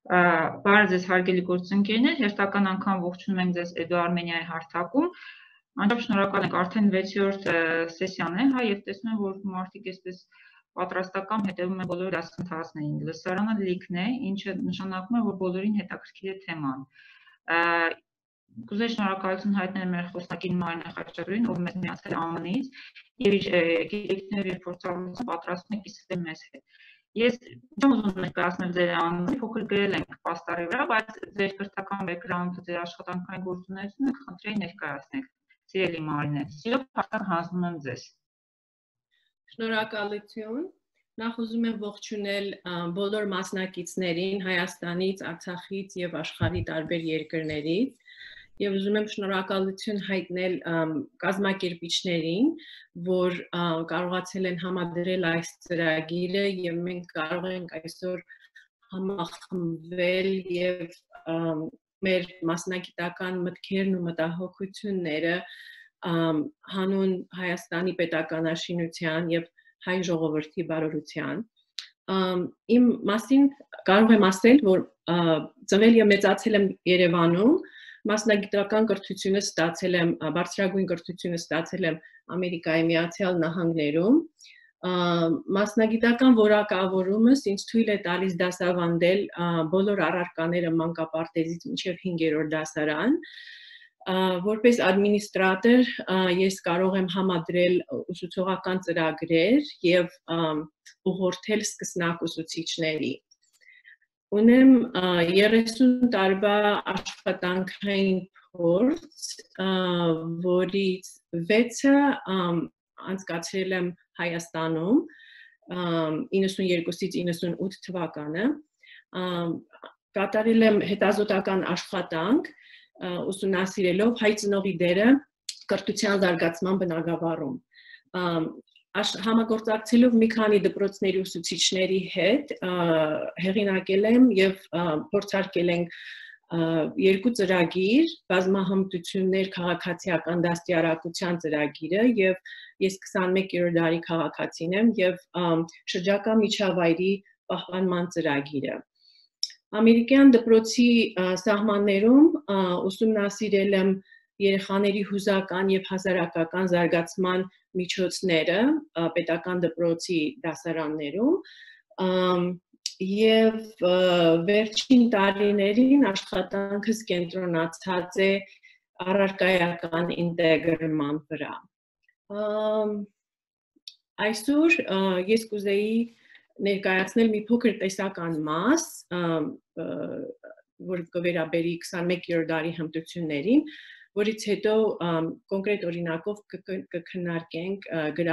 Բարև ձեզ հարգելի գործընկերներ, հերթական անգամ ողջունում ենք ձեզ Edu Armenia-ի հարթակում։ Անչափ շնորհակալ ենք, արդեն 6-րդ սեսիան է, եւ տեսնում եմ, որ մարդիկ այսպես պատրաստական հետևում են բոլոր դասընթացներին։ Լսարանը լիքն է, ինչը նշանակում է, որ բոլորին հետաքրքիր է թեման։ Կուզեի շնորհակալություն հայտնել մեր խոսնակին Մարինե Խաչատրյանին, ով մեզ միացել է ԱՄՆ-ից եւ իր գիտելիքներով եւ փորձառությամբ պատրաստում է կիսվել մեզ հետ։ Ես չեմ ուզում ներկայացնել ձեր անունը, փոքր գրել ենք պաստառի վրա, բայց ձեր կրթական բեքգրաունդը, ձեր աշխատանքային գործունեությունը խնդրի ներկայացնեք։ Սիրելի Մարինե, սիրով հարցը հանձնում եմ ձեզ։ Շնորհակալություն։ Նախ ուզում եմ ողջունել բոլոր մասնակիցներին Հայաստանից, Արցախից եւ աշխարհի տարբեր երկրներից եւ ուզում եմ շնորհակալություն հայտնել կազմակերպիչներին, որ կարողացել են համադրել այս ծրագիրը եւ մենք կարող ենք այսօր համախմբվել եւ մեր մասնագիտական մտքերն ու մտահոգությունները հանուն Հայաստանի պետականաշինության եւ հայ ժողովրդի բարօրության։ Իմ մասին կարող եմ ասել, որ ծնվել եւ մեծացել եմ Երևանում, մասնագիտական կրթությունը ստացել եմ, բարձրագույն կրթությունը ստացել եմ Ամերիկայի Միացյալ Նահանգներում։ Մասնագիտական որակավորումս ինձ թույլ է տալիս դասավանդել բոլոր առարկաները մանկապարտեզից մինչև 5-րդ դասարան։ Որպես ադմինիստրատոր ես կարող եմ համադրել ուսուցողական ծրագրեր եւ ուղղորդել սկսնակ ուսուցիչների։ Ունեմ 30 տարվա աշխատանքային փորձ, որից 6-ը անցկացրել եմ Հայաստանում 92-ից 98 թվականը։ Կատարել եմ հետազոտական աշխատանք, ուսումնասիրելով հայ ծնողի դերը կրթության զարգացման բնագավառում։ Համագործակցելով մի քանի դպրոցների ուսուցիչների հետ հեղինակել եմ եւ փորձարկել ենք երկու ծրագիր, բազմահմտություններ քաղաքացիական դաստիարակության ծրագիրը եւ ես 21-րդ դարի քաղաքացին եմ եւ շրջակա միջավայրի պահպանման ծրագիրը։ Ամերիկյան դպրոցի սահմաններում ուսումնասիրել եմ երեխաների հուզական եւ հասարակական զարգացման միջոցները պետական դպրոցի դասարաններում եւ վերջին տարիներին աշխատանքս կենտրոնացած է առարկայական ինտեգրման վրա։ Այսօր ես կուզեի ներկայացնել մի փոքր տեսական մաս, որ կվերաբերի 21-րդ դարի հմտություններին, որից հետո կոնկրետ օրինակով կքննարկենք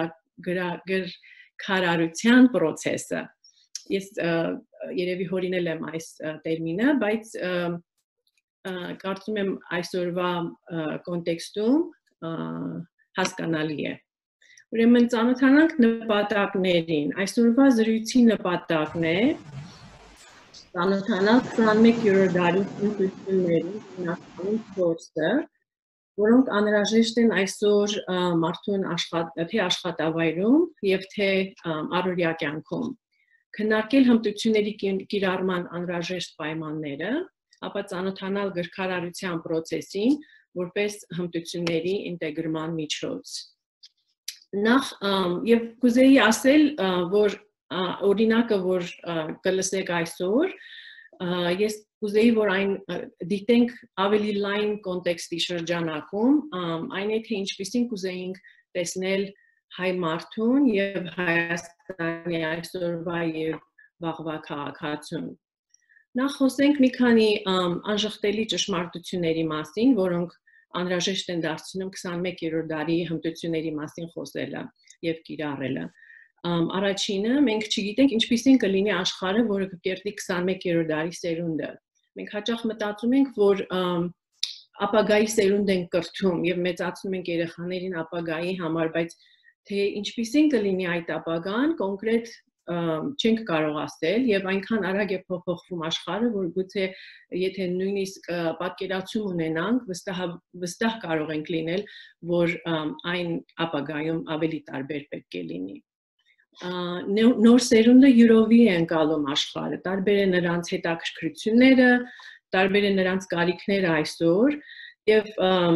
գրքարարության process-ը։ Ես երևի հորինել եմ այս տերմինը, բայց կարծում եմ այսօրվա կոնտեքստում հասկանալի է։ Ուրեմն ծանոթանանք նպատակներին։ Այսօրվա զրույցի նպատակն է ծանոթանալ 21-րդ դարի հմտությունների հիմնական 4-ը, որոնք անհրաժեշտ են այսօր մարդուն թե աշխատավայրում եւ թե առօրյա կյանքում։ Քննարկել հմտությունների կիրառման անհրաժեշտ պայմանները, ապա ծանոթանալ գրքարարության process-ին որպես հմտությունների ինտեգրման միջոց։ Նախ եւ կուզեի ասել, որ օրինակը, որ կլսեք այսօր, ես կուզեի, որ այն դիտենք ավելի լայն կոնտեքստի շրջանակում, այն է, թե ինչպիսին կուզեինք տեսնել հայ մարդուն եւ Հայաստանի այսօրվա եւ վաղվա քաղաքացուն։ Նախ խոսենք մի քանի անժխտելի ճշմարտությունների մասին, որոնք անհրաժեշտ են դարձնում 21-րդ դարի հմտությունների մասին խոսելը եւ կիրառելը։ Առաջինը, մենք չգիտենք ինչպիսին կլինի աշխարհը, որը կկերտի 21-րդ դարի սերունդը։ Մենք հաճախ մտածում ենք, որ ապագայի սերունդ ենք կրթում եւ մեծացնում ենք երեխաներին ապագայի համար, բայց թե ինչպիսին կլինի այդ ապագան, կոնկրետ չենք կարող ասել եւ այնքան արագ է փոփոխվում աշխարհը, որ գուցե եթե նույնիսկ պատկերացում ունենանք, վստահ կարող ենք լինել, որ այն ապագայում ավելի տարբեր պետք է լինի։ նոր սերունդը յուրովի է ընկալում աշխարհը, տարբեր է նրանց հետաքրքրությունները, տարբեր է նրանց կարիքները այսօր եւ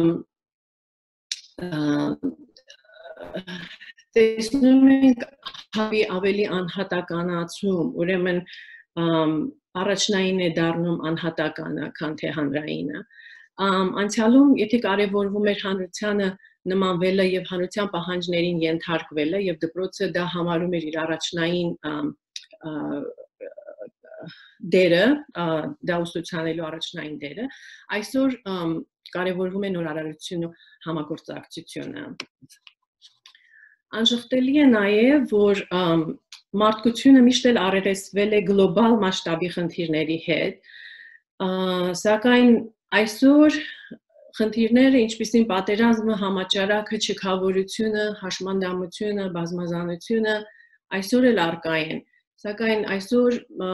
տեսնում ենք ավելի անհատականացում, ուրեմն առաջնային է դառնում անհատականը, քան թե հանրայինը։ Անցյալում, եթե կարևորվում էր հանրությանը նմանվելը եւ հանրության պահանջներին ենթարկվելը եւ դպրոցը դա համարում էր իր առաջնային դերը, դա ուսուցանելու առաջնային դերը, այսօր կարևորվում է նորարարությունը համագործակցությունը։ Անշղթելի է նաև, որ մարդկությունը միշտ էլ առերեսվել է գլոբալ մասշտաբի խնդիրների հետ, սակայն այսօր խնդիրները, ինչպիսին պատերազմը, համաճարակը, չքավորությունը, հաշմանդամությունը, բազմազանությունը, այսօր էլ առկա են, սակայն այսօր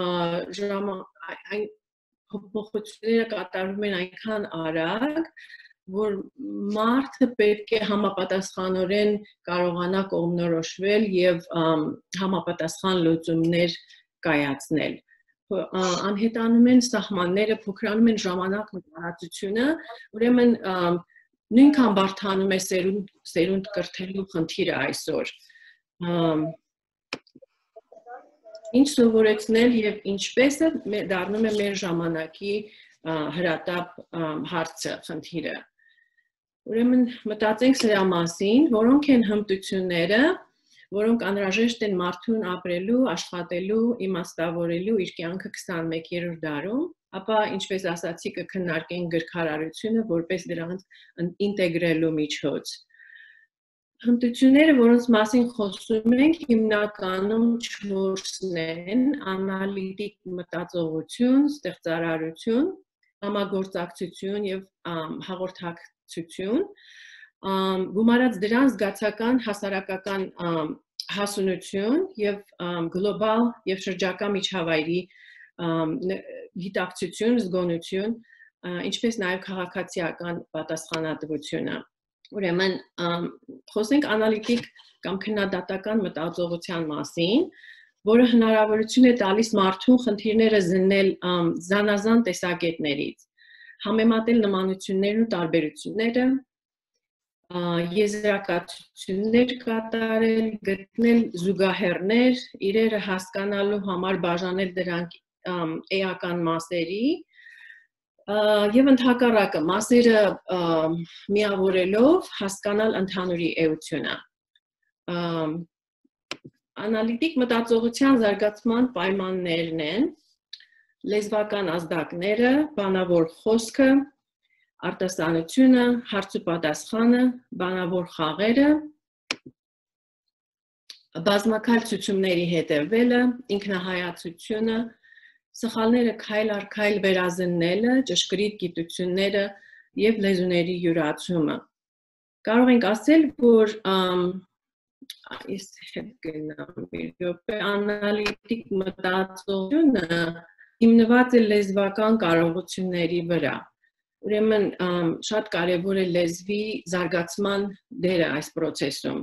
փոփոխությունները կատարվում են այնքան արագ, որ մարդը պետք է համապատասխանորեն կարողանա կողմնորոշվել եւ համապատասխան լուծումներ կայացնել։ Անհետանում են սահմանները, փոքրանում են ժամանակն ու տարածությունը, ուրեմն նույնքան բարդանում է սերունդ կրթելու խնդիրը այսօր։ Ինչ սովորեցնել եւ ինչպես է դառնում է մեր ժամանակի հրատապ հարցը, խնդիրը։ Ուրեմն մտածենք սրա մասին, որոնք են հմտությունները, որոնք անհրաժեշտ են մարդուն ապրելու, աշխատելու, իմաստավորելու իր կյանքը 21-րդ դարում, ապա ինչպես ասացի կքննարկենք գրքարարությունը որպես դրանց ինտեգրելու միջոց։ Հմտությունները, որոնց մասին խոսում ենք, հիմնականում 4-ն են՝ անալիտիկ մտածողություն, ստեղծարարություն, համագործակցություն եւ հաղորդակցություն, գումարած դրան զգացական հասարակական հասունություն եւ գլոբալ եւ շրջակա միջավայրի գիտակցություն, զգոնություն, ինչպես նաեւ քաղաքացիական պատասխանատվությունը։ Ուրեմն խոսենք անալիտիկ կամ քննադատական մտածողության մասին, որը հնարավորություն է տալիս մարդուն խնդիրները զննել զանազան տեսակետներից, համեմատել նմանություններն ու տարբերությունները, եզրակացություններ կատարել, գտնել զուգահեռներ, իրերը հասկանալու համար բաժանել դրանք էական մասերի եւ ընդհակառակը մասերը միավորելով հասկանալ ընդհանուրի էությունը։ Անալիտիկ մտածողության զարգացման պայմաններն են լեզվական ազդակները, բանավոր խոսքը, արտասանությունը, հարցուպատասխանը, բանավոր խաղերը, բազմակալ ցուցումների հետևելը, ինքնահայացությունը, սխալները քայլ առ քայլ վերազննելը, ճշգրիտ գիտությունները եւ լեզուների յուրացումը։ Կարող ենք ասել, որ անալիտիկ մտածողությունը հիմնված է լեզվական կարողությունների վրա։ Ուրեմն շատ կարևոր է լեզվի զարգացման դերը այս process-ում։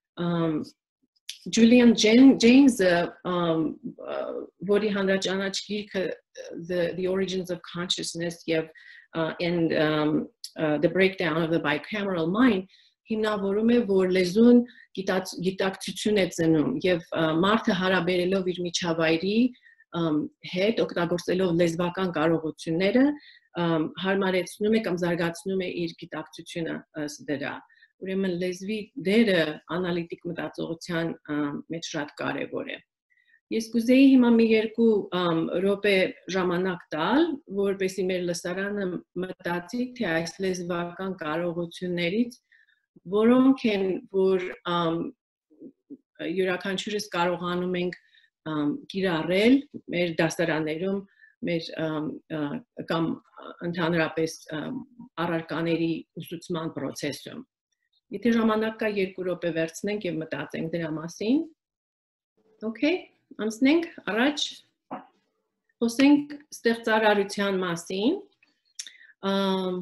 Julian James-ը, որի հանրաճանաչ գիրքը The Origins of Consciousness and The Breakdown of the Bicameral Mind, հիմնավորում է, որ լեզուն գիտակցություն է ծնում եւ մարդը հարաբերելով իր միջավայրի հետ, օգտագործելով լեզվական կարողությունները, հարմարեցնում է կամ զարգացնում է իր գիտակցությունը ըստ դրա։ Ուրեմն լեզվի դերը անալիտիկ մտածողության մեջ շատ կարևոր է։ Ես կուզեի հիմա մի 2 րոպե ժամանակ տալ, որպեսզի մեր լսարանը մտածի, թե այս լեզվական կարողություններից որոնք են, որ յուրաքանչյուրս կարողանում ենք կիրառել մեր դասարաններում, մեր կամ ընդհանրապես առարկաների ուսուցման process-ում։ Եթե ժամանակ կա 2 րոպե վերցնենք եւ մտածենք դրա մասին։ Okay, անցնենք առաջ։ Խոսենք ստեղծարարության մասին։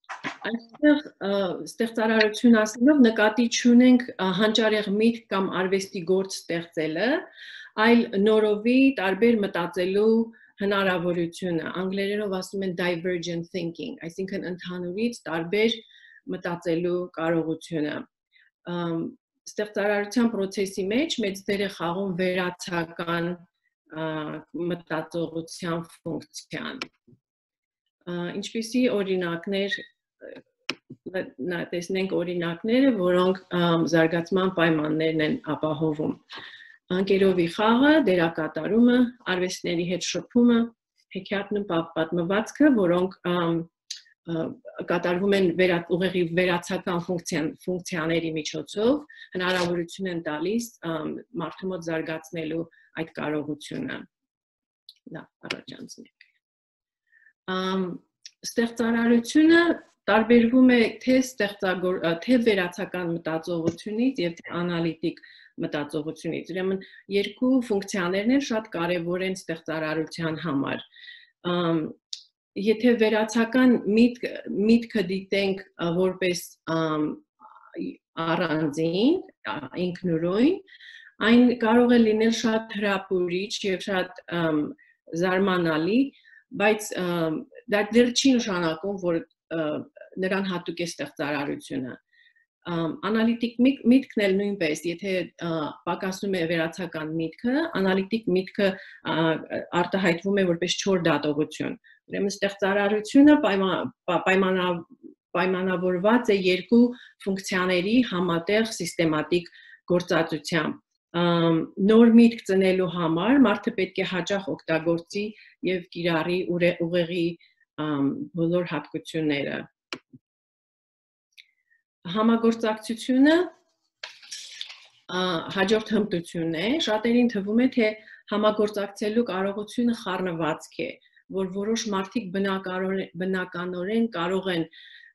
Այստեղ ստեղծարարություն ասելով նկատի չունենք հանճարեղ միտք կամ արվեստի գործ ստեղծելը, այլ նորովի տարբեր մտածելու հնարավորությունը, անգլերենով ասում են divergent thinking, այսինքն ընդհանուրից տարբեր մտածելու կարողությունը։ Ստեղծարարության process-ի մեջ մեծ դեր է խաղում վերացական մտածողության ֆունկցիան։ Ինչպիսի օրինակներ տեսնենք օրինակները, որոնք զարգացման պայմաններն են ապահովում։ Անկերովի խաղը, դերակատարումը, արվեստների հետ շփումը, հեքիաթն ու պատմվածքը, որոնք կատարվում են ուղեղի վերացական ֆունկցիաների միջոցով, հնարավորություն են տալիս մարդու մոտ զարգացնելու այդ կարողությունը։ Դա առաջանցնենք։ Ստեղծարարությունը տարբերվում է թե վերացական մտածողությունից եւ թե անալիտիկ մտածողությունից։ Ուրեմն երկու ֆունկցիաներն են շատ կարեւոր են ստեղծարարության համար։ Եթե վերացական միտքը դիտենք որպես առանձին, ինքնուրույն, այն կարող է լինել շատ հրապուրիչ եւ շատ զարմանալի, բայց դա դեռ չի նշանակում, որ նրան հատուկ է ստեղծարարությունը։ Անալիտիկ միտքն էլ նույնպես, եթե պակասում է վերացական միտքը, անալիտիկ միտքը արտահայտվում է որպես չոր դատողություն։ Ուրեմն ստեղծարարությունը պայմանավորված է երկու ֆունկցիաների համատեղ սիստեմատիկ գործածությամբ։ Նոր միտք ծնելու համար մարդը պետք է հաճախ օգտագործի եւ կիրառի ուղեղի բոլոր հատկությունները։ Համագործակցությունը հաջորդ հմտությունն է, շատերին թվում է, թե համագործակցելու կարողությունը խառնվածք է, որ որոշ մարդիկ բնականորեն կարող են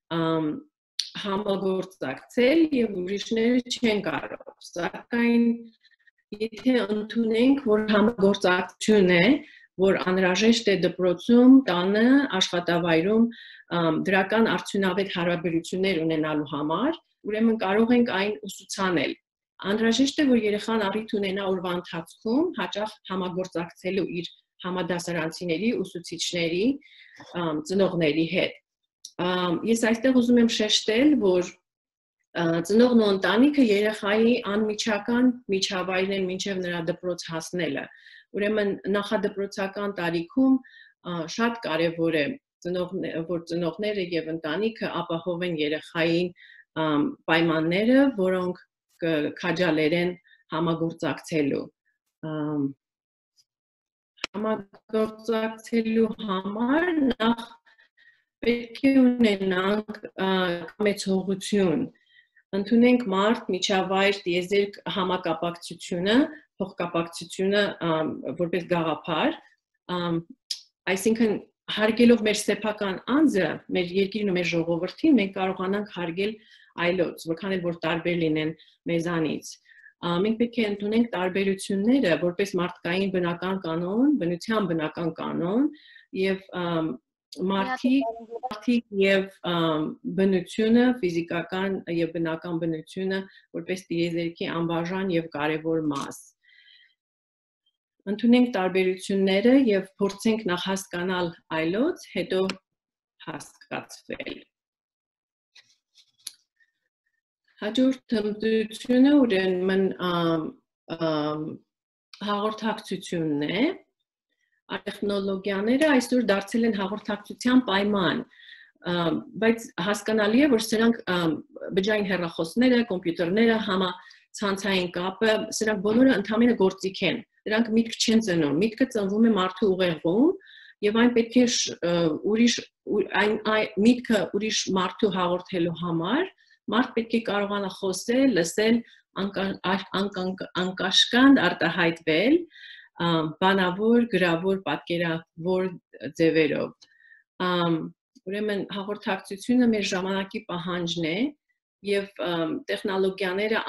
համագործակցել եւ ուրիշները չեն կարող, սակայն եթե ընդունենք, որ համագործակցություն է, որ անհրաժեշտ է դպրոցում, տանը, աշխատավայրում դրական արդյունավետ հարաբերություններ ունենալու համար, ուրեմն կարող ենք այն ուսուցանել։ Անհրաժեշտ է, որ երեխան առիթ ունենա օրվա ընթացքում հաճախ համագործակցելու իր համադասարանցիների, ուսուցիչների, ծնողների հետ։ Ես այստեղ ուզում եմ շեշտել, որ ծնողն ու ընտանիքը երեխայի անմիջական միջավայրն են մինչև նրա դպրոց հասնելը։ Ուրեմն նախադպրոցական տարիքում շատ կարևոր է, որ ծնողները եւ ընտանիքը ապահովեն երեխային պայմանները, որոնք քաջալերեն համագործակցելու։ Համագործակցելու համար նախ պետք է ունենանք կամեցողություն, ընդունենք մարդ, միջավայր, տիեզերք համակապակցությունը, փոխկապակցությունը որպես գաղափար, այսինքն հարգելով մեր սեփական անձը, մեր երկիրն ու մեր ժողովրդին, մենք կարողանանք հարգել այլոց, որքան էլ որ տարբեր լինեն մեզանից։ Մենք պետք է ընդունենք տարբերությունները որպես մարդկային բնական կանոն, բնության բնական կանոն եւ մարդիկ եւ բնությունը, ֆիզիկական եւ բնական բնությունը որպես տիեզերքի անբաժան եւ կարեւոր մաս։ Ընդունենք տարբերությունները եւ փորձենք նախ հասկանալ այլոց, հետո հասկացվել։ Հաջորդ հմտությունը ուրեմն հաղորդակցությունն է։ Տեխնոլոգիաները այսօր դարձել են հաղորդակցության պայման, բայց հասկանալի է, որ սրանք բջջային հեռախոսները, կոմպյուտերները, համացանցային կապը, սրանք բոլորը ընդհանրապես գործիք են։ Դրանք միտք չեն ծնում, միտքը ծնվում է մարդու ուղեղում եւ այն պետք է միտքը ուրիշ մարդու հաղորդելու համար մարդ պետք է կարողանա խոսել, լսել, անկաշկանդ արտահայտվել, բանավոր, գրավոր, պատկերավոր ձևերով։ Ուրեմն հաղորդակցությունը մեր ժամանակի պահանջն է եւ տեխնոլոգիաները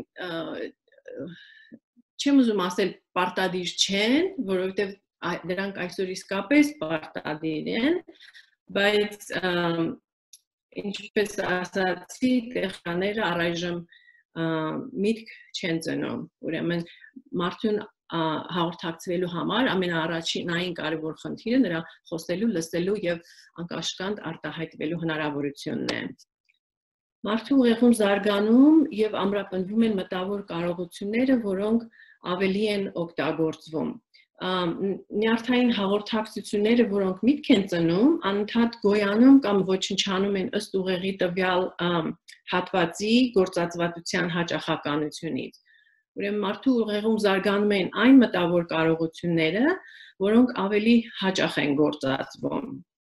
չեմ ուզում ասել պարտադիր չեն, որովհետեւ դրանք այսօր իսկապես պարտադիր են, բայց ինչպես ասացի, տեխնաները առայժմ միտք չեն ծնում։ Ուրեմն մարդուն հաղորդակցվելու համար ամենաառաջինային կարևոր խնդիրը նրա խոսելու, լսելու եւ անկաշկանդ արտահայտվելու հնարավորությունն է։ Մարդու ուղեղում զարգանում եւ ամրապնդվում են մտավոր կարողությունները, որոնք ավելի են օգտագործվում։ Նյարդային հաղորդակցությունները, որոնք միտք են ծնում, անընդհատ գոյանում կամ ոչնչանում են ըստ ուղեղի տվյալ հատվածի գործածվածության հաճախականությունից։ Ուրեմն մարդու ուղեղում զարգանում են այն մտավոր կարողությունները, որոնք ավելի հաճախ են գործածվում։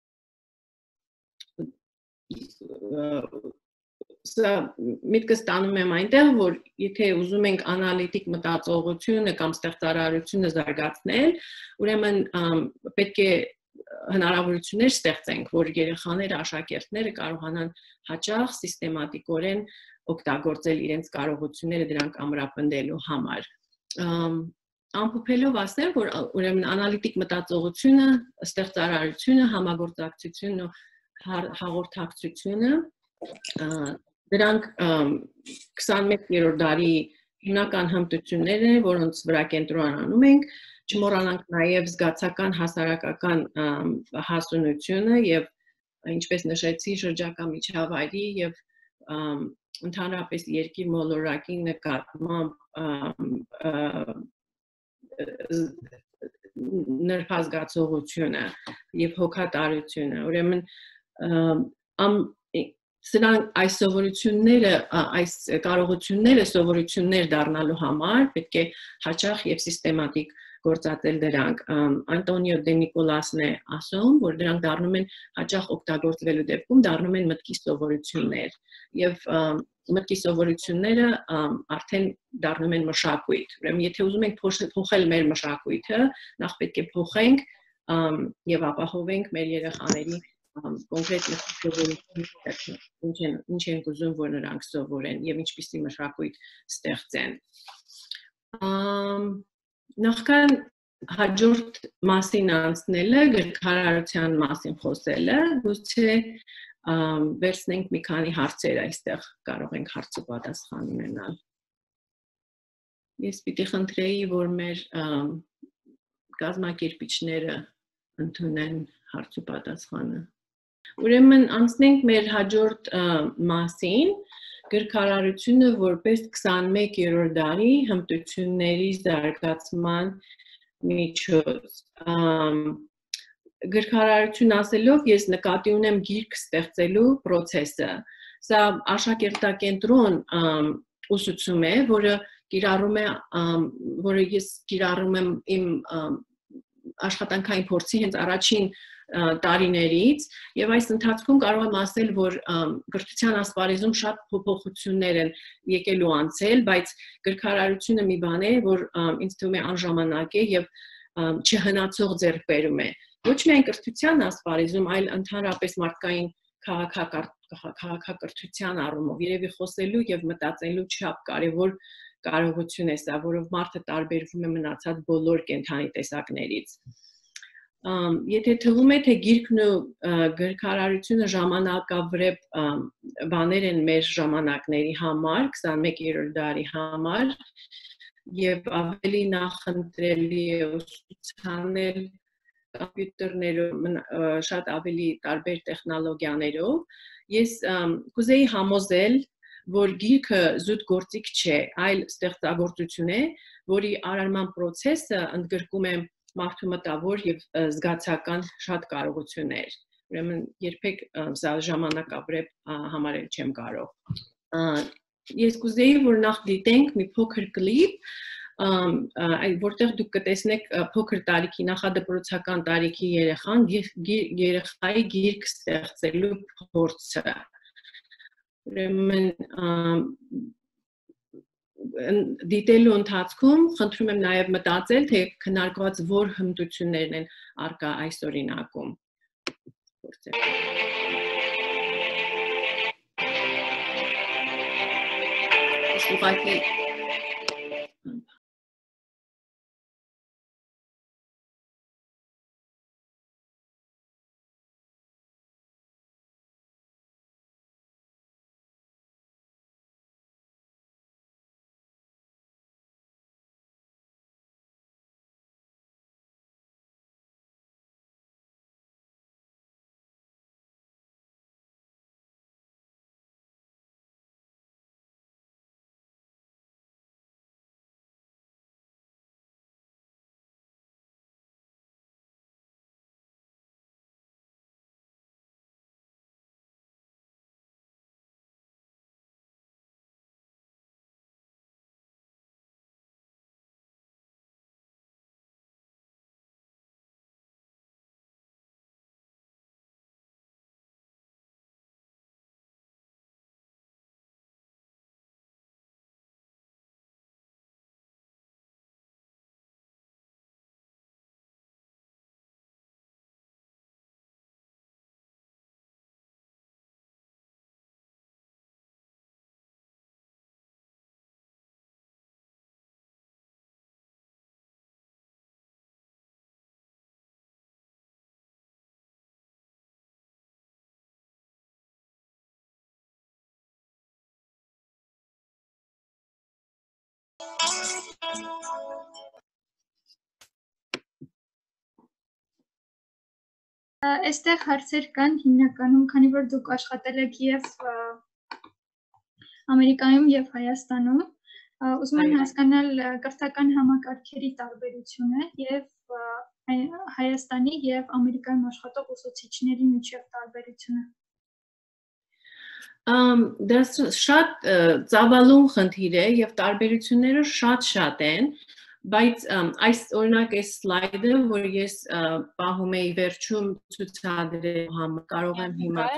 Սա միտքս տանում եմ այնտեղ, որ եթե ուզում ենք անալիտիկ մտածողությունը կամ ստեղծարարությունը զարգացնել, ուրեմն պետք է հնարավորություններ ստեղծենք, որ երեխաները, աշակերտները կարողանան հաճախ սիստեմատիկորեն օգտագործել իրենց կարողությունները դրանք ամրապնդելու համար։ Ամփոփելով ասեմ, որ ուրեմն անալիտիկ մտածողությունը, ստեղծարարությունը, համագործակցությունն ու հաղորդակցությունը դրանք 21-րդ դարի հիմնական հմտություններ են, որոնց վրա կենտրոնանում ենք, չմոռանանք նաև զգացական հասարակական հասունությունը եւ ինչպես նշեցի շրջակա միջավայրի եւ ընդհանրապես երկիր մոլորակի նկատմամբ նրբազգացողությունը եւ հոգատարությունը։ Ուրեմն սրանք այս սովորությունները, այս կարողությունները սովորություններ դառնալու համար պետք է հաճախ եւ սիստեմատիկ գործածել դրանք։ Անտոնիո դե Նիկոլասն է ասում, որ դրանք դառնում են հաճախ օգտագործվելու դեպքում դառնում են մտքի սովորություններ եւ մտքի սովորությունները արդեն դառնում են մշակույթ։ Ուրեմն եթե ուզում ենք փոխել մեր մշակույթը, նախ պետք է փոխենք եւ ապահովենք մեր երեխաների կոնկրետ սովորությունները, ինչ են ուզում, որ նրանք սովորեն եւ ինչպիսի մշակույթ ստեղծեն։ Նախքան հաջորդ մասին անցնելը, գրքարարության մասին խոսելը, գուցե վերցնենք մի քանի հարցեր այստեղ, կարող ենք հարց ու պատասխան ունենալ։ Ես պիտի խնդրեի, որ մեր կազմակերպիչները ընդունեն հարց ու պատասխանը։ Ուրեմն անցնենք մեր հաջորդ մասին, գրքարարությունը որպես 21-րդ դարի հմտությունների զարգացման միջոց։ Գրքարարություն ասելով ես նկատի ունեմ գիրք ստեղծելու process-ը։ Սա աշակերտակենտրոն ուսուցում է, որը ես կիրառում եմ իմ աշխատանքային փորձի հենց առաջին տարիներից եւ այս ընթացքում կարող եմ ասել, որ գրթության ասպարեզում շատ փոփոխություններ են եկել ու անցել, բայց գրքարարությունը մի բան է, որ ինձ թվում է անժամանակ է եւ չհնացող ձեռքբերում է։ Ոչ միայն գրթության ասպարեզում, այլ ընդհանրապես մարդկային քաղաքակրթության առումով, երևի խոսելու եւ մտածելու չափ կարեւոր կարողություն է սա, որով մարդը տարբերվում է մնացած բոլոր կենդանի տեսակներից։ Եթե թվում է, թե գիրքն ու գրքարարությունը ժամանակավրեպ բաներ են մեր ժամանակների համար, 21-րդ դարի համար, եւ ավելի նախընտրելի է ուսուցանել կոմպյուտերներով, շատ ավելի տարբեր տեխնոլոգիաներով, ես կուզեի համոզել, որ գիրքը զուտ գործիք չէ, այլ ստեղծագործություն է, որի արարման process-ը ընդգրկում է մարդու մտավոր եւ զգացական շատ կարողություններ։ Ուրեմն երբեք սա ժամանակավրեպ համարել չեմ կարող։ Ես կուզեի, որ նախ դիտենք մի փոքր կլիպ, որտեղ դուք կտեսնեք փոքր տարիքի նախադպրոցական տարիքի երեխայի գիրք ստեղծելու փորձը։ Ուրեմն դիտելու ընթացքում խնդրում եմ նաև մտածել, թե քննարկված որ հմտություններն են առկա այս օրինակում։ Ուղղակի Այստեղ հարցեր կան հիմնականում, քանի որ դուք աշխատել եք եւ Ամերիկայում եւ Հայաստանում, ուզում եմ հասկանալ կրթական համակարգերի տարբերությունը եւ Հայաստանի եւ Ամերիկայում աշխատող ուսուցիչների միջև տարբերությունը։ Դա շատ ծավալուն խնդիր է եւ տարբերությունները շատ են, բայց այս օրինակ այս սլայդը, որ ես պահում էի վերջում ցուցադրել համար, կարող եմ հիմա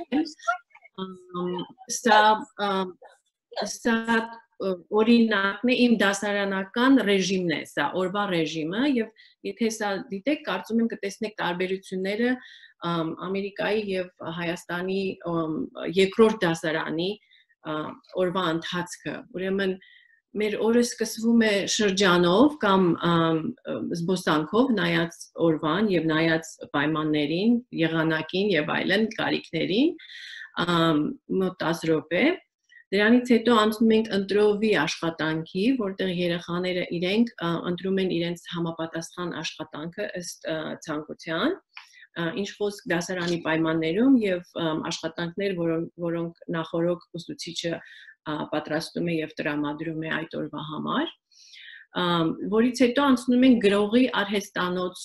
սա օրինակն է իմ դասարանական ռեժիմն է, սա օրվա ռեժիմը եւ եթե սա դիտեք, կարծում եմ կտեսնեք տարբերությունները Ամերիկայի եւ Հայաստանի երկրորդ դասարանի օրվա ընթացքը։ Ուրեմն մեր օրը սկսվում է շրջանով կամ զբոսանքով նայած օրվան եւ նայած պայմաններին, եղանակին եւ այլն կարիքներին մոտ 10 րոպե։ Դրանից հետո անցնում ենք ընտրովի աշխատանքի, որտեղ երեխաները իրենք ընտրում են իրենց համապատասխան աշխատանքը ըստ ցանկության, ինչ խոսք դասարանի պայմաններում եւ աշխատանքներ, որոնք նախորդ ուսուցիչը պատրաստում է եւ տրամադրում է այդ օրվա համար, որից հետո անցնում ենք գրողի արհեստանոց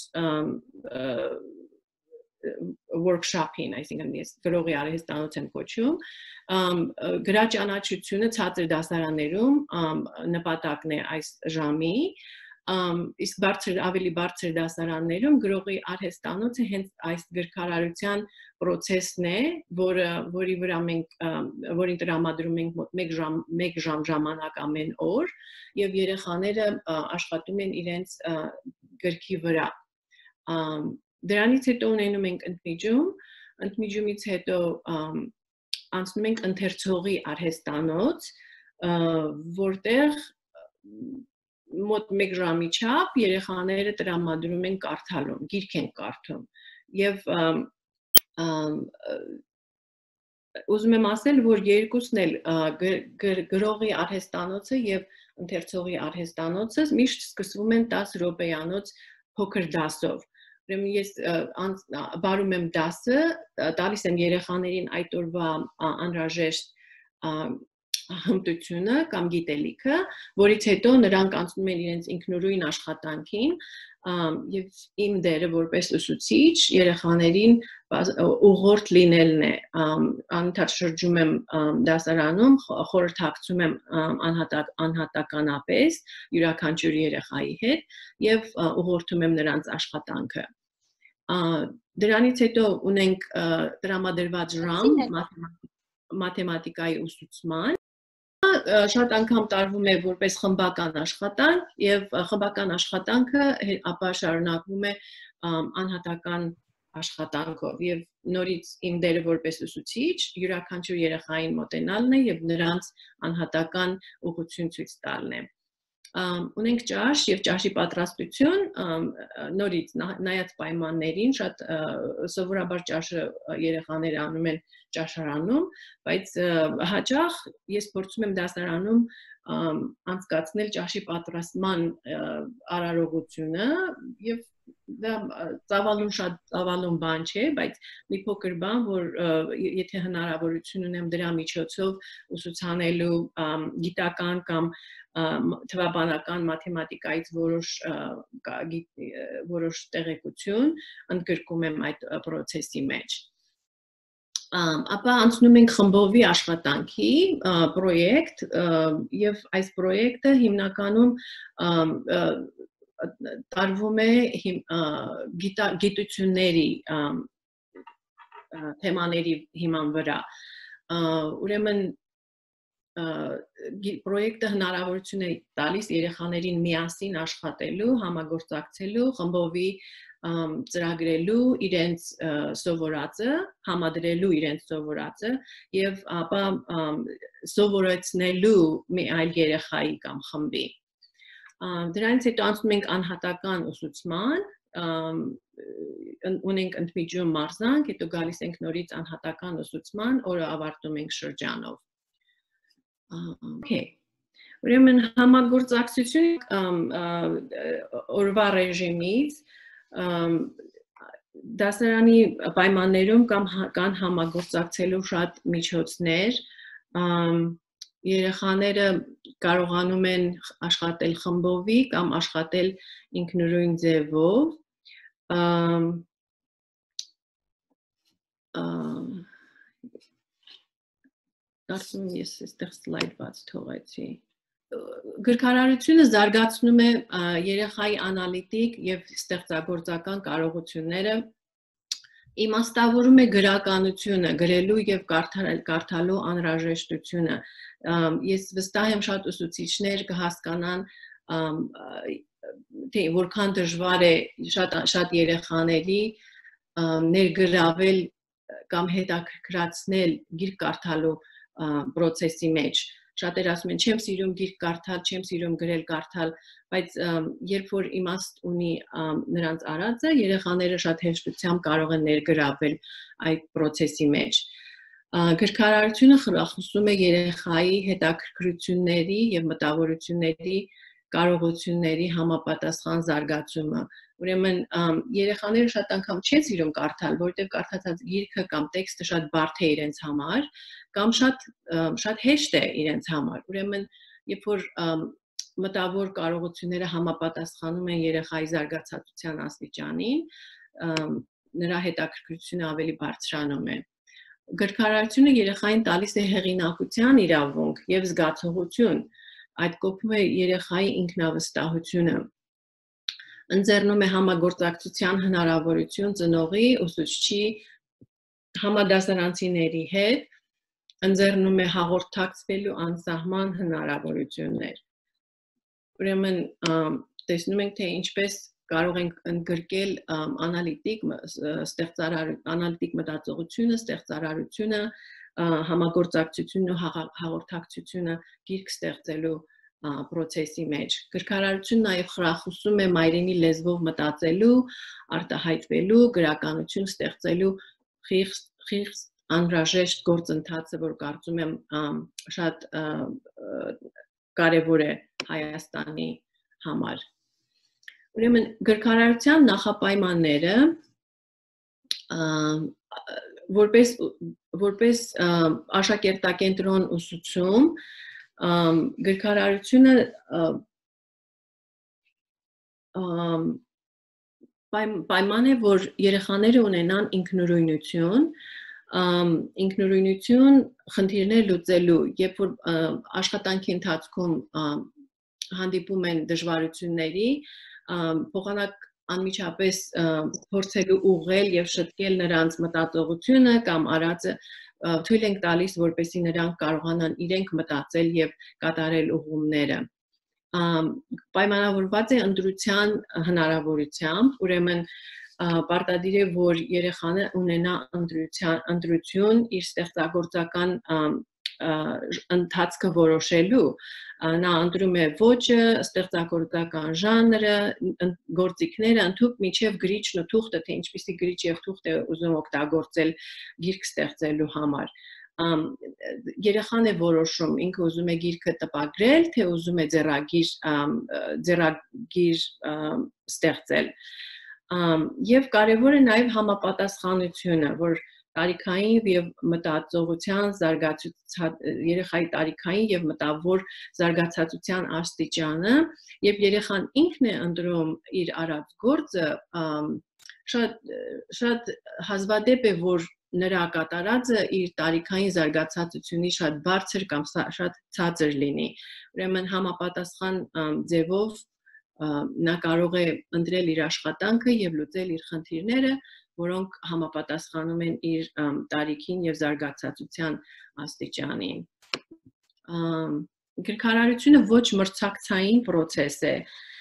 workshop-ին, այսինքն ես գրողի արհեստանոց եմ կոչում, գրաճանաչությունը ցածր դասարաններում նպատակն է այս ժամի, իսկ ավելի բարձր դասարաններում գրողի արհեստանոցը հենց այս գրքարարության process-ն է, որի վրա որին տրամադրում ենք մոտ 1 ժամ ժամանակ ամեն օր եւ երեխաները աշխատում են իրենց գրքի վրա։ Դրանից հետո ունենում ենք ընդմիջումից հետո անցնում ենք ընթերցողի արհեստանոց, որտեղ մոտ 1 ժամի չափ երեխաները տրամադրում են կարդալուն, գիրք են կարդում եւ ուզում եմ ասել, որ երկուսն էլ գրողի արհեստանոցը եւ ընթերցողի արհեստանոցը միշտ սկսվում են 10 րոպեանոց փոքր դասով։ Ուրեմն ես բարում եմ դասը, տալիս եմ երեխաներին այդ օրվա անհրաժեշտ հմտությունը կամ գիտելիքը, որից հետո նրանք անցնում են իրենց ինքնուրույն աշխատանքին եւ իմ դերը որպես ուսուցիչ երեխաներին ուղղորդ լինելն է, անընդհատ շրջում եմ դասարանում, խորհրդակցում եմ անհատականապես յուրաքանչյուր երեխայի հետ եւ ուղղորդում եմ նրանց աշխատանքը։ Դրանից հետո ունենք տրամադրված ժամ մաթեմատիկայի ուսուցման, շատ անգամ տարվում է որպես խմբական աշխատանք եւ խմբական աշխատանքը ապա շարունակվում է անհատական աշխատանքով եւ նորից իմ դերը որպես ուսուցիչ յուրաքանչյուր երեխային մոտենալն է եւ նրանց անհատական ուղղություն ցույց տալն է։ Ունենք ճաշ եւ ճաշի պատրաստություն, նորից նայած պայմաններին, շատ սովորաբար ճաշը երեխաները անում են ճաշարանում, բայց հաճախ ես փորձում եմ դասարանում անցկացնել ճաշի պատրաստման արարողությունը եւ դա շատ ծավալուն բան չէ, բայց մի փոքր բան, որ եթե հնարավորություն ունեմ դրա միջոցով ուսուցանելու գիտական կամ թվաբանական մաթեմատիկայից որոշ տեղեկություն ընդգրկում եմ այդ process-ի մեջ։ Ապա անցնում ենք խմբովի աշխատանքի պրոյեկտ եւ այս պրոյեկտը հիմնականում տարվում է գիտությունների թեմաների հիման վրա։ Ուրեմն պրոյեկտը հնարավորություն է տալիս երեխաներին միասին աշխատելու, համագործակցելու, խմբովի ծրագրելու իրենց սովորածը, համադրելու իրենց սովորածը եւ ապա սովորեցնելու մի այլ երեխայի կամ խմբի։ Դրանից հետո անցնում ենք անհատական ուսուցման, ունենք ընդմիջում մարզանք, հետո գալիս ենք նորից անհատական ուսուցման, օրը ավարտում ենք շրջանով։ Okay. Ուրեմն համագործակցություն օրվա ռեժիմից դասարանի պայմաններում կան համագործակցելու շատ միջոցներ, երեխաները կարողանում են աշխատել խմբովի կամ աշխատել ինքնուրույն ձևով, Կարծում եմ ես այստեղ սլայդ բաց թողեցի։ Գրքարարությունը զարգացնում է երեխայի անալիտիկ եւ ստեղծագործական կարողությունները, իմաստավորում է գրականությունը, գրելու եւ կարդալու անհրաժեշտությունը։ Ես վստահ եմ շատ ուսուցիչներ կհասկանան, թե որքան դժվար է շատ երեխաների ներգրավել կամ հետաքրքրացնել գիրք կարդալու process-ի մեջ։ Շատեր ասում են, չեմ սիրում գիրք կարդալ, չեմ սիրում գրել կարդալ, բայց երբ որ իմաստ ունի նրանց արածը, երեխաները շատ հեշտությամբ կարող են ներգրավել այդ process-ի մեջ։ Գրքարարությունը խրախուսում է երեխայի հետաքրքրությունների եւ մտավորությունների կարողությունների համապատասխան զարգացումը։ Ուրեմն երեխաները շատ անգամ չեն սիրում կարդալ, որովհետև կարդացած գիրքը կամ տեքստը շատ բարդ է իրենց համար, կամ շատ հեշտ է իրենց համար։ Ուրեմն երբ որ մտավոր կարողությունները համապատասխանում են երեխայի զարգացածության աստիճանին, նրա հետաքրքրությունը ավելի բարձրանում է։ Գրքարարությունը երեխային տալիս է հեղինակության իրավունք եւ զգացողություն, այդ կոփում է երեխայի ինքնավստահությունը, ընձեռնում է համագործակցության հնարավորություն ծնողի, ուսուցչի, համադասարանցիների հետ, ընձեռնում է հաղորդակցվելու անսահման հնարավորություններ։ Ուրեմն տեսնում ենք, թե ինչպես կարող ենք ընդգրկել անալիտիկ մտածողությունը, ստեղծարարությունը, համագործակցությունն ու հաղորդակցությունը գիրք ստեղծելու process-ի մեջ։ Գրքարարությունը նաև խրախուսում է մայրենի լեզվով մտածելու, արտահայտվելու, գրականություն ստեղծելու խիղճ անհրաժեշտ գործընթացը, որ կարծում եմ շատ կարևոր է Հայաստանի համար։ Ուրեմն գրքարարության նախապայմանները որպես աշակերտակենտրոն ուսուցում գրքարարությունը պայման է, որ երեխաները ունենան ինքնուրույնություն, խնդիրներ լուծելու, երբ որ աշխատանքի ընթացքում հանդիպում են դժվարությունների, փոխանակ անմիջապես փորձելու ուղղել եւ շտկել նրանց մտածողությունը կամ արածը թույլ ենք տալիս, որպեսզի նրանք կարողանան իրենք մտածել եւ կատարել ուղումները։ Պայմանավորված է ընտրության հնարավորությամբ, ուրեմն պարտադիր է, որ երեխան ունենա ընտրություն իր ստեղծագործական ընթացքը որոշելու, նա ընտրում է ոճը, ստեղծագործական ժանրը, գործիքները, ընդհանուր մինչև գրիչն ու թուղթը, թե ինչպիսի գրիչ եւ թուղթ է ուզում օգտագործել գիրք ստեղծելու համար։ Երեխան է որոշում, ինքը ուզում է գիրքը տպագրել, թե ուզում է ձեռագիր ստեղծել։ Եվ կարևոր է նաև համապատասխանությունը, որ տարիքային եւ մտածողության երեխայի տարիքային եւ մտավոր զարգացածության աստիճանը, երբ երեխան ինքն է ընտրում իր արած գործը, շատ հազվադեպ է, որ նրա կատարածը իր տարիքային զարգացածությունից շատ բարձր կամ շատ ցածր լինի։ Ուրեմն համապատասխան ձևով նա կարող է ընտրել իր աշխատանքը եւ լուծել իր խնդիրները, որոնք համապատասխանում են իր տարիքին եւ զարգացածության աստիճանին։ Գրքարարությունը ոչ մրցակցային process է։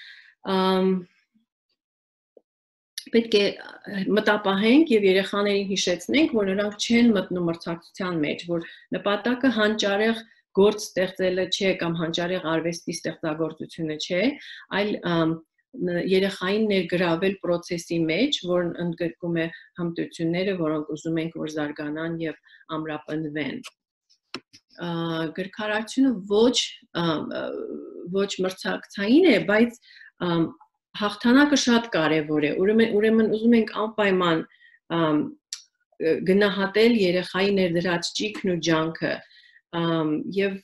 Պետք է մտապահենք եւ երեխաներին հիշեցնենք, որ նրանք չեն մտնում մրցակցության մեջ, որ նպատակը հանճարեղ գործ ստեղծելը չէ կամ հանճարեղ արվեստի ստեղծագործությունը չէ, այլ երեխային ներգրավել process-ի մեջ, որն ընդգրկում է հմտությունները, որոնք ուզում ենք, որ զարգանան եւ ամրապնդվեն։ գրքարարությունը ոչ մրցակցային է, բայց հաղթանակը շատ կարևոր է։ Ուրեմն ուզում ենք անպայման գնահատել երեխայի ներդրած ճիգն ու ջանքը եւ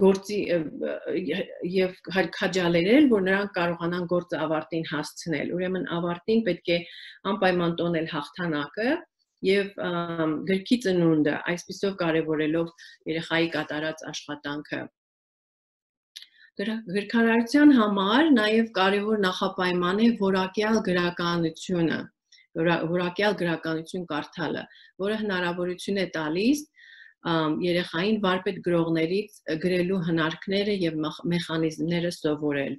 քաջալերել, որ նրանք կարողանան գործը ավարտին հասցնել։ Ուրեմն ավարտին պետք է անպայման տոնել հաղթանակը եւ գրքի ծնունդը, այսպիսով կարևորելով երեխայի կատարած աշխատանքը։ Գրքարարության համար նաև կարևոր նախապայման է որակյալ գրականություն կարդալը, որը հնարավորություն է տալիս երեխային վարպետ գրողներից գրելու հնարքները եւ մեխանիզմները սովորել։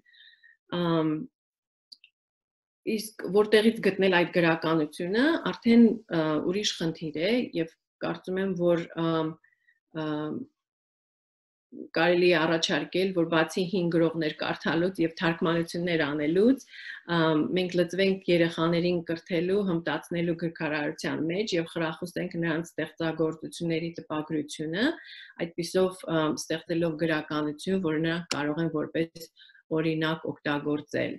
Իսկ որտեղից գտնել այդ գրականությունը, արդեն ուրիշ խնդիր է եւ կարծում եմ, որ կարելի է առաջարկել, որ բացի 5 գրողներ կարդալուց եւ թարգմանություններ անելուց, մենք լծվենք երեխաներին կրթելու, հմտացնելու գրքարարության մեջ եւ խրախուսենք նրանց ստեղծագործությունների տպագրությունը, այդպիսով ստեղծելով գրականություն, որը նրանք կարող են որպես օրինակ օգտագործել։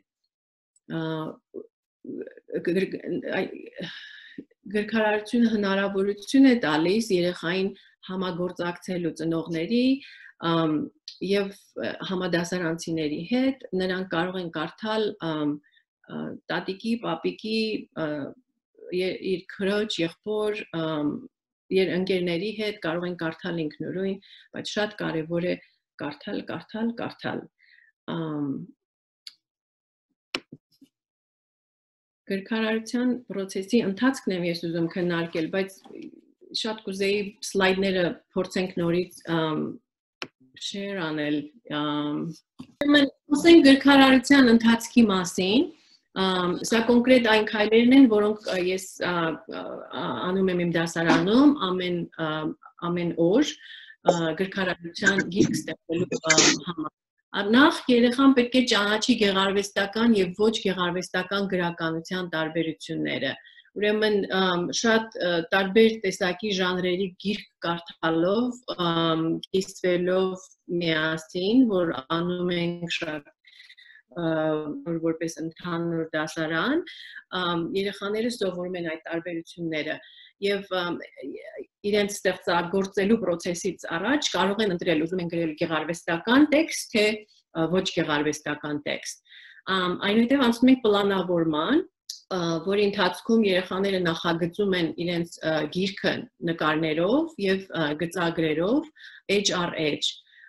Գրքարարությունը հնարավորություն է տալիս երեխային համագործակցելու ծնողների եւ համադասարանցիների հետ, նրանք կարող են կարդալ տատիկի, պապիկի, իր քրոջ, եղբոր, ընկերների հետ, կարող են կարդալ ինքնուրույն, բայց շատ կարևոր է կարդալ։ Գրքարարության process-ի ընթացքն եմ ես ուզում քննարկել, բայց շատ կուզեի սլայդները փորձենք նորից share անել։ Խոսենք գրքարարության ընթացքի մասին, սա կոնկրետ այն քայլերն են, որոնք ես անում եմ իմ դասարանում ամեն օր գրքարարության գիրք ստեղծելու համար։ Նախ երեխան պետք է ճանաչի գեղարվեստական եւ ոչ գեղարվեստական գրականության տարբերությունները։ Ուրեմն շատ տարբեր տեսակի ժանրերի գիրք կարդալով, կիսվելով միասին, որ անում ենք շատ որպես ընդհանուր դասարան, երեխաները սովորում են այդ տարբերությունները եւ իրենց ստեղծագործելու process-ից առաջ կարող են ընտրել, ուզում են գրել գեղարվեստական տեքստ, թե ոչ գեղարվեստական տեքստ։ Այնուհետև անցնում ենք պլանավորման, որի ընթացքում երեխաները նախագծում են իրենց գիրքը նկարներով եւ գծագրերով edge ar edge։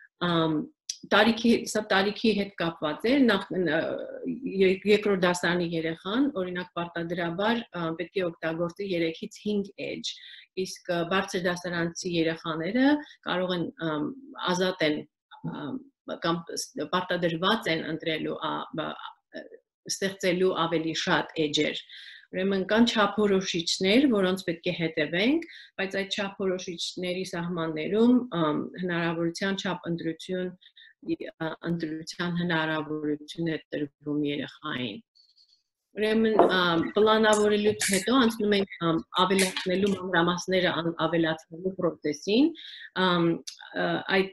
Սա տարիքի հետ կապված է, երկրորդ դասարանի երեխան, օրինակ պարտադրաբար պետք է օգտագործի 3-ից 5 edge, իսկ բարձր դասարանցի երեխաները կարող են ազատ են կամ պարտադրված են ընտրելու ստեղծելու ավելի շատ edge-եր։ Ուրեմն կան չափորոշիչներ, որոնց պետք է հետևենք, բայց այդ չափորոշիչների սահմաններում հնարավորության չափ ընտրության հնարավորություն է տրվում երեխային։ Ուրեմն պլանավորելուց հետո անցնում ենք ավելացնելու մանրամասները ավելացնելու process-ին, այդ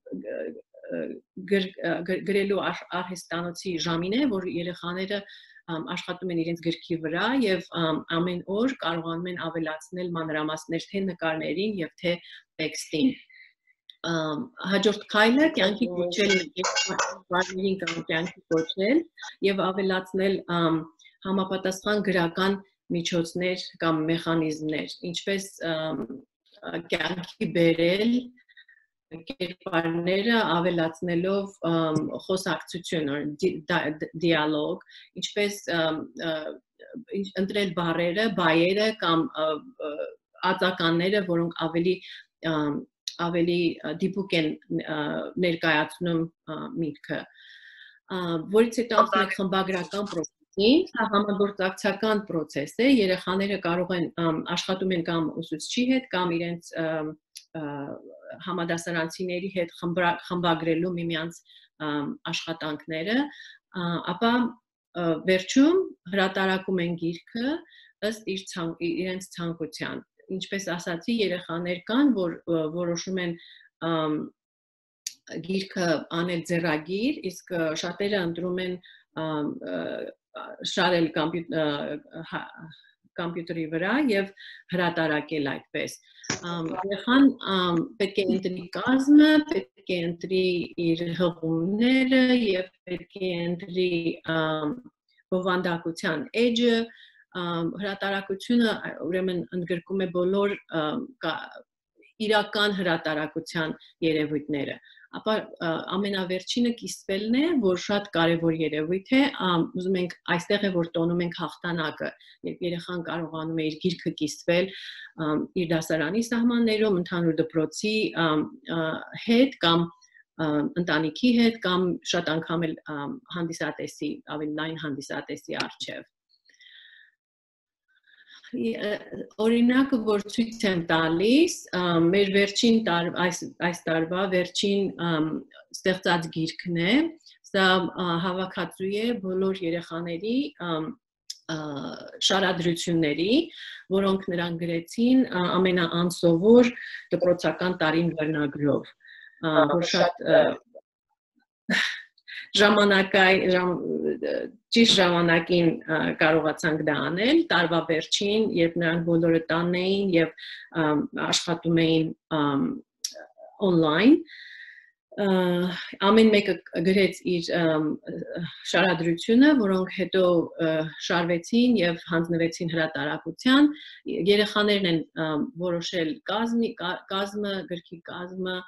գրելու արհեստանոցի ժամին է, որ երեխաները աշխատում են իրենց գրքի վրա եւ ամեն օր կարողանում են ավելացնել մանրամասներ թե նկարներին եւ թե տեքստին։ Հաջորդ քայլը կյանքի կոչելն է, բառերին կամ կյանքի կոչել եւ ավելացնել համապատասխան գրական միջոցներ կամ մեխանիզմներ, ինչպես կյանքի բերել կերպարները ավելացնելով խոսակցություն, դիալոգ, ինչպես ընտրել բառերը, բայերը կամ ածականները, որոնք ավելի դիպուկ են ներկայացնում միտքը, որից հետո անցնում ենք խմբագրական process-ին, սա համագործակցական process է, երեխաները կարող են աշխատում են կամ ուսուցչի հետ, կամ իրենց համադասարանցիների հետ խմբագրելու միմյանց աշխատանքները, ապա վերջում հրատարակում են գիրքը ըստ իրենց ցանկության։ Ինչպես ասացի, երեխաներ կան, որ որոշում են գիրքը անել ձեռագիր, իսկ շատերը ընտրում են շարել կոմպյուտերի վրա եւ հրատարակել այդպես։ Երեխան պետք է ընտրի կազմը, պետք է ընտրի իր հղումները եւ պետք է ընտրի բովանդակության էջը, հրատարակությունը ուրեմն ընդգրկում է բոլոր իրական հրատարակության երևույթները, ապա ամենավերջինը կիսվելն է, որ շատ կարևոր երևույթ է, ուզում ենք այստեղ է, որ տոնում ենք հաղթանակը, երբ երեխան կարողանում է իր գիրքը կիսվել իր դասարանի սահմաններում, ընդհանուր դպրոցի հետ կամ ընտանիքի հետ կամ շատ անգամ էլ հանդիսատեսի, ավելի լայն հանդիսատեսի առջև։ Օրինակը, որ ցույց եմ տալիս, մեր վերջին այս տարվա վերջին ստեղծած գիրքն է, սա հավաքածու է բոլոր երեխաների շարադրությունների, որոնք նրանք գրեցին ամենաանսովոր դպրոցական տարին վերնագրով, որ շատ ճիշտ ժամանակին կարողացանք դա անել, տարվա վերջին, երբ նրանք բոլորը տանն էին եւ աշխատում էին on-line, ամեն մեկը գրեց իր շարադրությունը, որոնք հետո շարվեցին եւ հանձնվեցին հրատարակության, երեխաներն են որոշել կազմը, գրքի կազմը,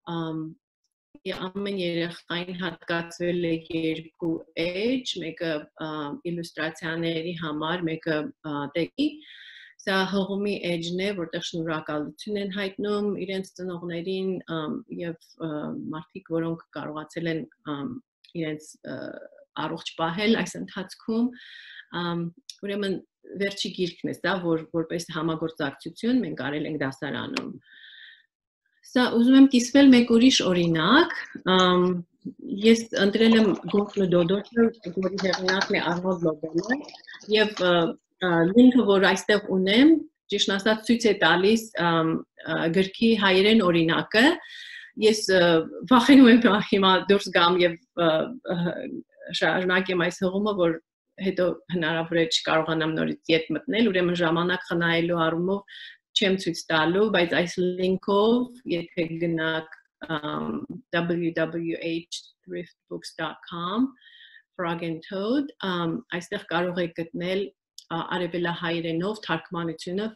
ամեն երեխային հատկացվել է 2 էջ, մեկը իլյուստրացիաների համար, մեկը տեքստի, սա հղումի էջն է, որտեղ շնորհակալություն են հայտնում իրենց ծնողներին եւ մարդիկ, որոնք կարողացել են իրենց առողջ պահել այս ընթացքում, ուրեմն վերջի գիրքն է սա, որպես համագործակցություն մենք արել ենք դասարանում։ Սա ուզում եմ կիսվել մեկ ուրիշ օրինակ, ես ընտրել եմ Գորգն ու Դոդոչը, որի հեղինակն է Արնոլդ Լոբելը, եւ լինքը, որ այստեղ ունեմ, ճիշտ ասած ցույց է տալիս գրքի հայերեն օրինակը, ես վախենում եմ հիմա դուրս գամ եւ շարունակեմ այս հղումը, որ հետո հնարավոր է չկարողանամ նորից ետ մտնել, ուրեմն ժամանակ խնայելու առումով չեմ ցույց տալու, բայց այս լինքով, եթե գնաք www.thriftbooks.com Frog and Toad, այստեղ կարող եք գտնել արևելահայերենով թարգմանությունը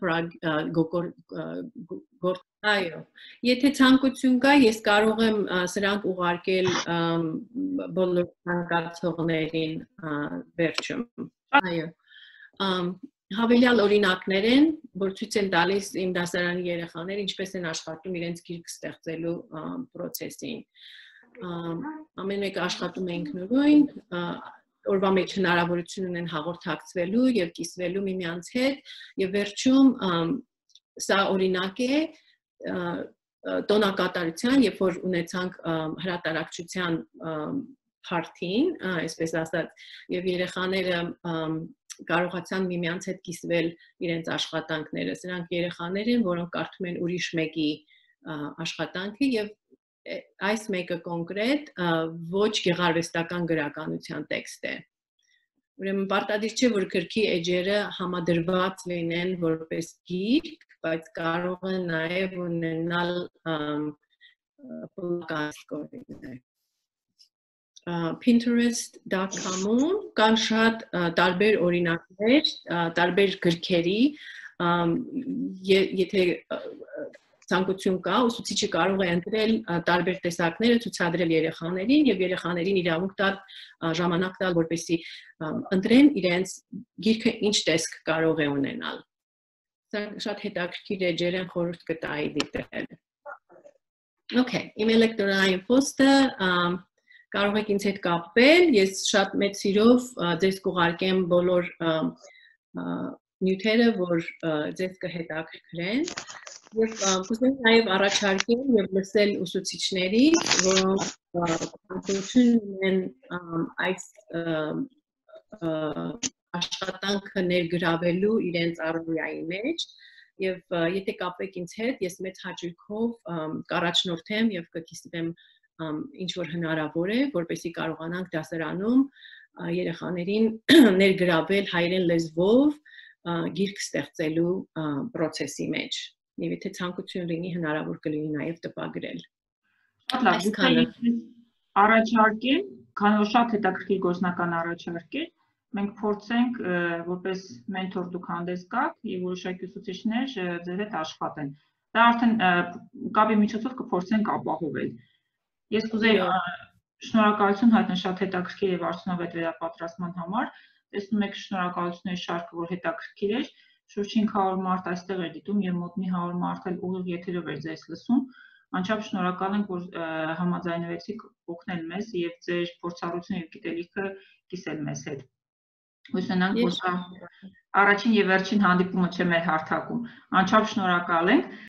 Այո, եթե ցանկություն կա, ես կարող եմ սրանք ուղարկել բոլոր ցանկացողներին վերջում։ Այո, հավելյալ օրինակներ են, որ ցույց են տալիս իմ դասարանի երեխաները ինչպես են աշխատում իրենց գիրք ստեղծելու process-ին։ Ամեն մեկը աշխատում է ինքնուրույն, օրվա մեջ հնարավորություն ունեն հաղորդակցվելու եւ կիսվելու միմյանց հետ եւ վերջում սա օրինակ է տոնակատարության, երբ որ ունեցանք հրատարակչության փարթին, այսպես ասած, եւ երեխաները կարողացան միմյանց հետ կիսվել իրենց աշխատանքները։ Սրանք երեխաներ են, որոնք կարդում են ուրիշ մեկի աշխատանքը եւ այս մեկը կոնկրետ ոչ գեղարվեստական գրականության տեքստ է։ Ուրեմն պարտադիր չէ, որ գրքի էջերը համադրված լինեն որպես գիրք, բայց կարող են նաեւ ունենալ պլակատներ։ Pinterest.com-ում կան շատ տարբեր օրինակներ, տարբեր գրքերի, եթե ցանկություն կա, ուսուցիչը կարող է ընտրել տարբեր տեսակները, ցուցադրել երեխաներին եւ երեխաներին իրավունք տալ, ժամանակ տալ, որպեսզի ընտրեն իրենց գիրքը ինչ տեսք կարող է ունենալ։ Սա շատ հետաքրքիր էջեր են, խորհուրդ կտայի դիտել։ Okay, իմ էլեկտրոնային փոստը կարող եք ինձ հետ կապվել, ես շատ մեծ սիրով ձեզ կուղարկեմ բոլոր նյութերը, որ ձեզ կհետաքրքրեն, եւ կուզեմ նաեւ առաջարկել եւ լսել ուսուցիչների, որոնք ցանկություն ունեն այս աշխատանքը ներգրավելու իրենց առօրյայի մեջ, եւ եթե կապեք ինձ հետ, ես մեծ հաճույքով կառաջնորդեմ եւ կքիստվեմ ինչ որ հնարավոր է, որպեսզի կարողանանք դասարանում երեխաներին ներգրավել հայերեն լեզվով գիրք ստեղծելու process-ի մեջ։ Եվ եթե ցանկություն լինի, հնարավոր կլինի նաև տպագրել։ Շատ լավ, առաջարկել, քանի որ շատ հետաքրքիր գործնական առաջարկ է, մենք փորձենք որպես մենթոր դուք հանդես գաք եւ որոշակի ուսուցիչներ ձեր հետ աշխատեն։ Դա արդեն կապի միջոցով կփորձենք ապահովել։ Ես կուզեի շնորհակալություն հայտնել շատ հետաքրքիր եւ արդյունավետ վերապատրաստման համար։ Տեսնում եք շնորհակալությունների շարքը, որ հետաքրքիր էր։ Շուրջ 500 մարդ այստեղ էր դիտում եւ մոտ մի 100 մարդ էլ ուղիղ եթերով էր ձեզ լսում։ Անչափ շնորհակալ ենք, որ համաձայնվեցիք օգնել մեզ եւ ձեր փորձառությունը եւ գիտելիքը կիսել մեզ հետ։ Հույս ունենք, որ առաջին եւ վերջին հանդիպումը չէ մեր հարթակում։ Անչափ շնորհակալ ենք։